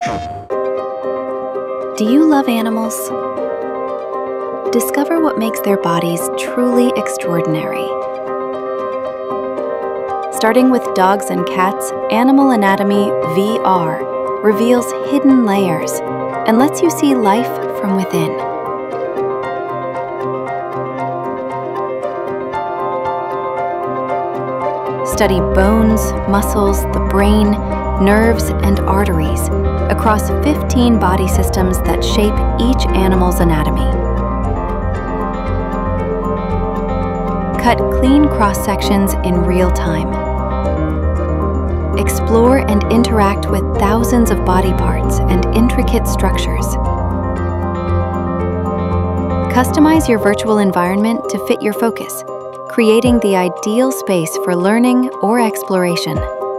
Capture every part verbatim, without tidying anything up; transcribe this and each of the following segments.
Do you love animals? Discover what makes their bodies truly extraordinary. Starting with dogs and cats, Animal Anatomy V R reveals hidden layers and lets you see life from within. Study bones, muscles, the brain, nerves, and arteries across fifteen body systems that shape each animal's anatomy. Cut clean cross-sections in real time. Explore and interact with thousands of body parts and intricate structures. Customize your virtual environment to fit your focus, creating the ideal space for learning or exploration.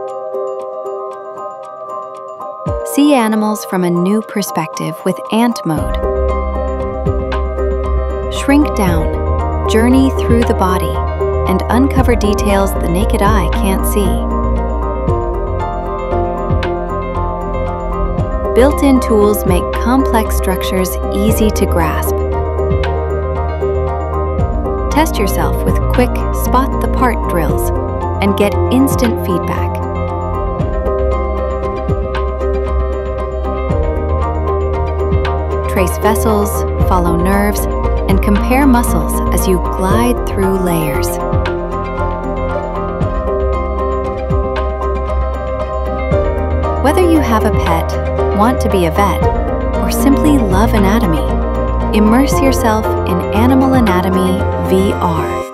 See animals from a new perspective with Ant Mode. Shrink down, journey through the body, and uncover details the naked eye can't see. Built-in tools make complex structures easy to grasp. Test yourself with quick spot the part drills and get instant feedback. Trace vessels, follow nerves, and compare muscles as you glide through layers. Whether you have a pet, want to be a vet, or simply love anatomy, immerse yourself in Animal Anatomy V R.